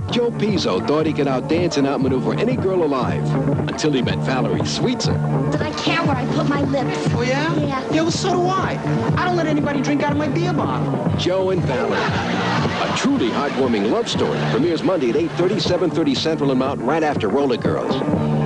Joe Pizzo thought he could outdance and outmaneuver any girl alive until he met Valerie Sweetser. I care where I put my lips. Oh, yeah? Yeah. Yeah, well, so do I. I don't let anybody drink out of my beer bottle. Joe and Valerie. A truly heartwarming love story premieres Monday at 8:30, 7:30 Central and Mountain right after Roller Girls.